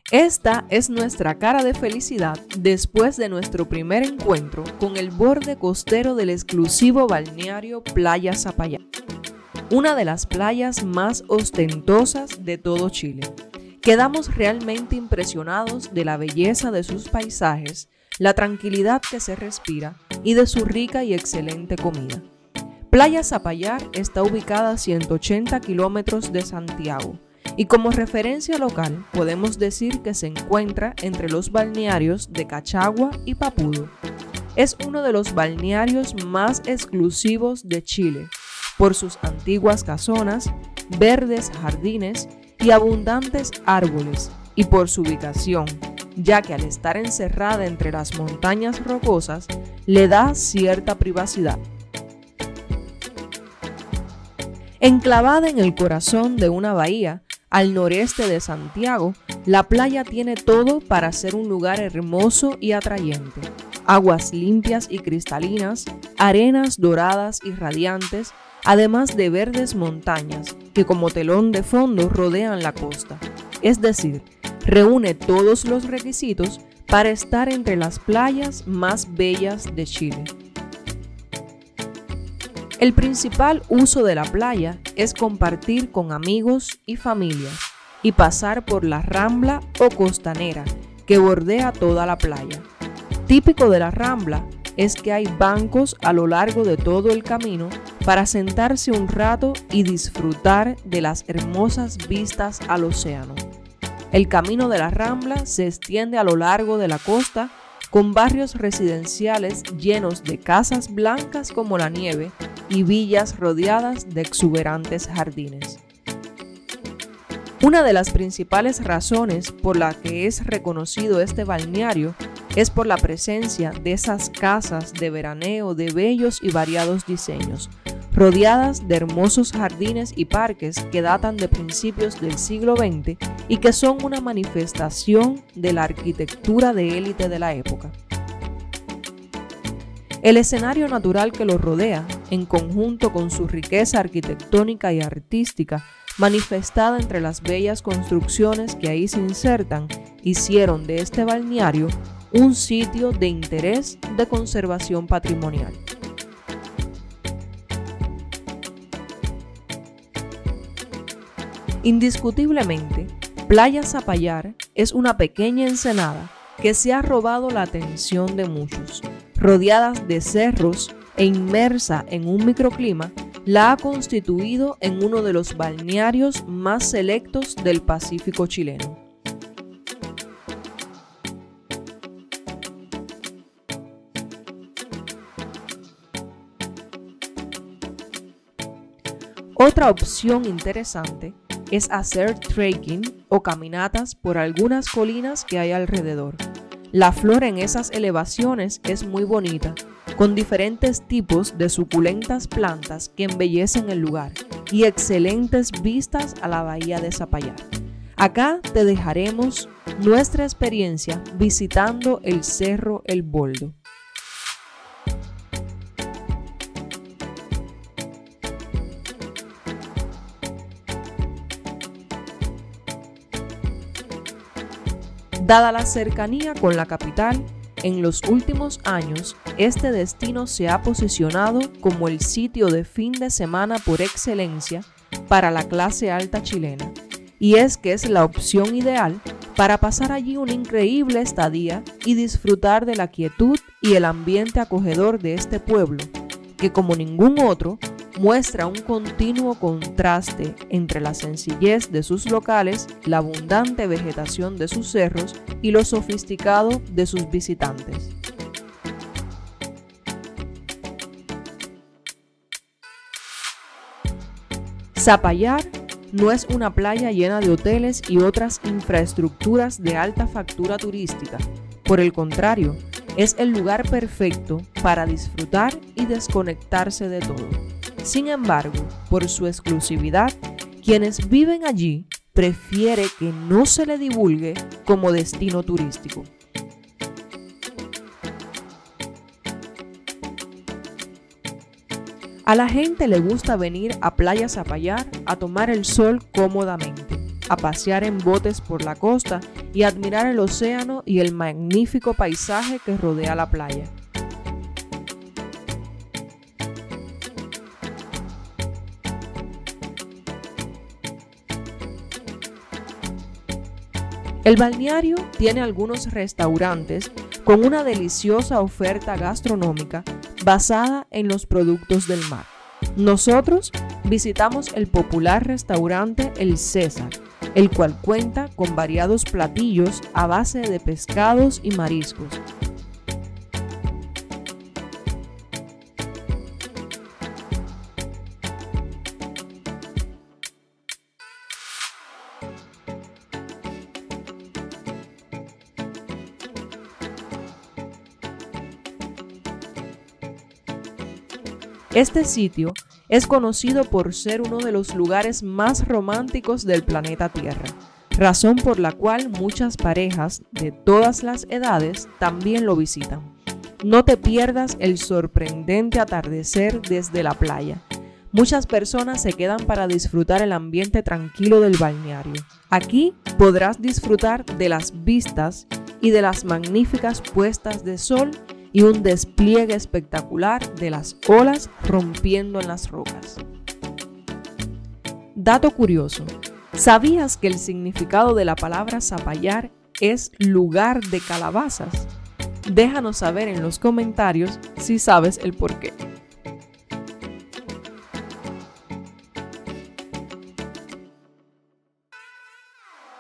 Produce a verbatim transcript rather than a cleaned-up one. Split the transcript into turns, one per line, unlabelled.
Esta es nuestra cara de felicidad después de nuestro primer encuentro con el borde costero del exclusivo balneario Playa Zapallar, una de las playas más ostentosas de todo Chile. Quedamos realmente impresionados de la belleza de sus paisajes, la tranquilidad que se respira y de su rica y excelente comida. Playa Zapallar está ubicada a ciento ochenta kilómetros de Santiago y como referencia local podemos decir que se encuentra entre los balnearios de Cachagua y Papudo. Es uno de los balnearios más exclusivos de Chile por sus antiguas casonas, verdes jardines y abundantes árboles y por su ubicación, ya que al estar encerrada entre las montañas rocosas le da cierta privacidad. Enclavada en el corazón de una bahía, al noreste de Santiago, la playa tiene todo para ser un lugar hermoso y atrayente. Aguas limpias y cristalinas, arenas doradas y radiantes, además de verdes montañas que como telón de fondo rodean la costa. Es decir, reúne todos los requisitos para estar entre las playas más bellas de Chile. El principal uso de la playa es compartir con amigos y familias y pasar por la rambla o costanera que bordea toda la playa. Típico de la rambla es que hay bancos a lo largo de todo el camino para sentarse un rato y disfrutar de las hermosas vistas al océano. El camino de la rambla se extiende a lo largo de la costa con barrios residenciales llenos de casas blancas como la nieve y villas rodeadas de exuberantes jardines. Una de las principales razones por la que es reconocido este balneario es por la presencia de esas casas de veraneo de bellos y variados diseños, rodeadas de hermosos jardines y parques que datan de principios del siglo veinte y que son una manifestación de la arquitectura de élite de la época. El escenario natural que lo rodea, en conjunto con su riqueza arquitectónica y artística, manifestada entre las bellas construcciones que ahí se insertan, hicieron de este balneario un sitio de interés de conservación patrimonial. Indiscutiblemente, Playa Zapallar es una pequeña ensenada que se ha robado la atención de muchos. Rodeadas de cerros e inmersa en un microclima, la ha constituido en uno de los balnearios más selectos del Pacífico chileno. Otra opción interesante es hacer trekking o caminatas por algunas colinas que hay alrededor. La flora en esas elevaciones es muy bonita, con diferentes tipos de suculentas plantas que embellecen el lugar y excelentes vistas a la bahía de Zapallar. Acá te dejaremos nuestra experiencia visitando el Cerro El Boldo. Dada la cercanía con la capital, en los últimos años este destino se ha posicionado como el sitio de fin de semana por excelencia para la clase alta chilena, y es que es la opción ideal para pasar allí una increíble estadía y disfrutar de la quietud y el ambiente acogedor de este pueblo, que como ningún otro muestra un continuo contraste entre la sencillez de sus locales, la abundante vegetación de sus cerros y lo sofisticado de sus visitantes. Zapallar no es una playa llena de hoteles y otras infraestructuras de alta factura turística. Por el contrario, es el lugar perfecto para disfrutar y desconectarse de todo. Sin embargo, por su exclusividad, quienes viven allí prefieren que no se le divulgue como destino turístico. A la gente le gusta venir a Playa Zapallar a tomar el sol cómodamente, a pasear en botes por la costa y admirar el océano y el magnífico paisaje que rodea la playa. El balneario tiene algunos restaurantes con una deliciosa oferta gastronómica basada en los productos del mar. Nosotros visitamos el popular restaurante El César, el cual cuenta con variados platillos a base de pescados y mariscos. Este sitio es conocido por ser uno de los lugares más románticos del planeta Tierra, razón por la cual muchas parejas de todas las edades también lo visitan. No te pierdas el sorprendente atardecer desde la playa. Muchas personas se quedan para disfrutar el ambiente tranquilo del balneario. Aquí podrás disfrutar de las vistas y de las magníficas puestas de sol y un despliegue espectacular de las olas rompiendo en las rocas. Dato curioso, ¿sabías que el significado de la palabra Zapallar es lugar de calabazas? Déjanos saber en los comentarios si sabes el porqué.